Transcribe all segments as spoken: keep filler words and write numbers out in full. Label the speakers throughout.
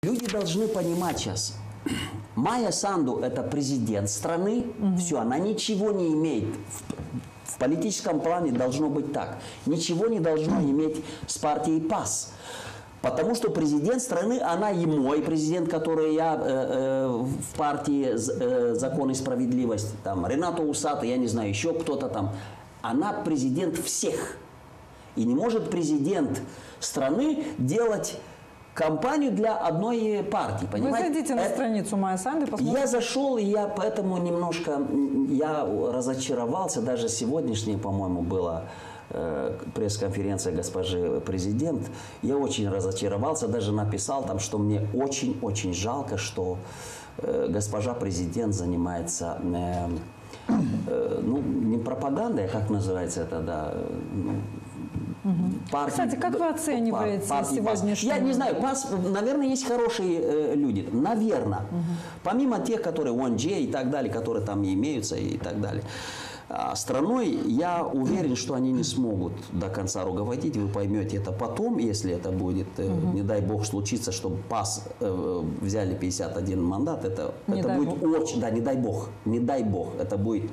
Speaker 1: Люди должны понимать сейчас, Майя Санду – это президент страны, угу. Все, она ничего не имеет. В, в политическом плане должно быть так. Ничего не должно иметь с партией ПАС. Потому что президент страны, она и мой президент, который я э, э, в партии э, «Закон и справедливость», там, Ренато Усата, я не знаю, еще кто-то там, она президент всех. И не может президент страны делать кампанию для одной партии, понимаете?
Speaker 2: Вы зайдите на
Speaker 1: Это...
Speaker 2: страницу Майя Санду, посмотрите. Я
Speaker 1: зашел, и я поэтому немножко, я разочаровался, даже сегодняшнее, по-моему, была э, пресс-конференция госпожи президент, я очень разочаровался, даже написал там, что мне очень-очень жалко, что э, госпожа президент занимается, э, э, ну, не пропагандой, как называется это, да, ну,
Speaker 2: Угу. Партии, Кстати, как вы оцениваете
Speaker 1: партии,
Speaker 2: сегодняшнюю...
Speaker 1: Я не знаю, ПАС, наверное, есть хорошие э, люди, наверное. Угу. Помимо тех, которые ОНЖ и так далее, которые там имеются и так далее. А страной, я уверен, что они не смогут до конца руководить. Вы поймете это потом, если это будет, э, угу. не дай бог, случится, чтобы ПАС э, взяли пятьдесят один мандат. Это, это будет бог. очень... Да, не дай бог, не дай бог. Это будет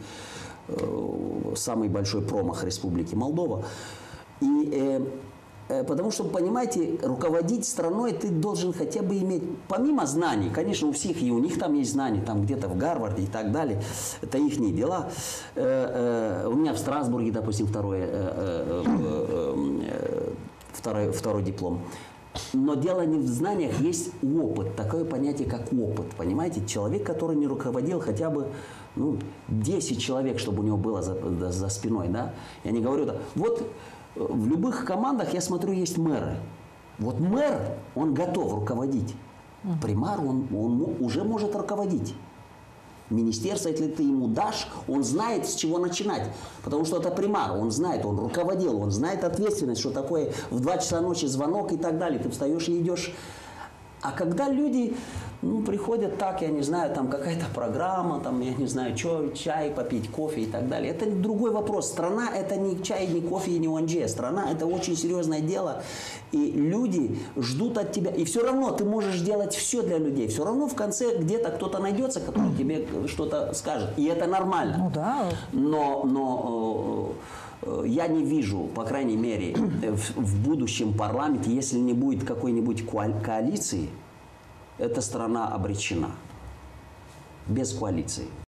Speaker 1: э, самый большой промах Республики Молдова. И, э, э, потому что, понимаете, руководить страной ты должен хотя бы иметь, помимо знаний, конечно, у всех, и у них там есть знания, там где-то в Гарварде и так далее, это их дела. Э, э, у меня в Страсбурге, допустим, второй, э, э, э, э, второй, второй диплом. Но дело не в знаниях, есть опыт, такое понятие, как опыт, понимаете? Человек, который не руководил хотя бы, ну, десять человек, чтобы у него было за, за спиной, да? Я не говорю, да, вот... В любых командах, я смотрю, есть мэры. Вот мэр, он готов руководить. Примар, он, он уже может руководить. Министерство, если ты ему дашь, он знает, с чего начинать. Потому что это примар, он знает, он руководил, он знает ответственность, что такое в два часа ночи звонок и так далее. Ты встаешь и идешь. А когда люди, ну, приходят так, я не знаю, там какая-то программа, там, я не знаю, что, чай попить, кофе и так далее. Это другой вопрос. Страна – это не чай, не кофе и не ОНЖ. Страна – это очень серьезное дело. И люди ждут от тебя. И все равно ты можешь делать все для людей. Все равно в конце где-то кто-то найдется, который тебе что-то скажет. И это нормально.
Speaker 2: Ну да.
Speaker 1: Но... но я не вижу, по крайней мере, в, в будущем парламенте, если не будет какой-нибудь коалиции, эта страна обречена. Без коалиции.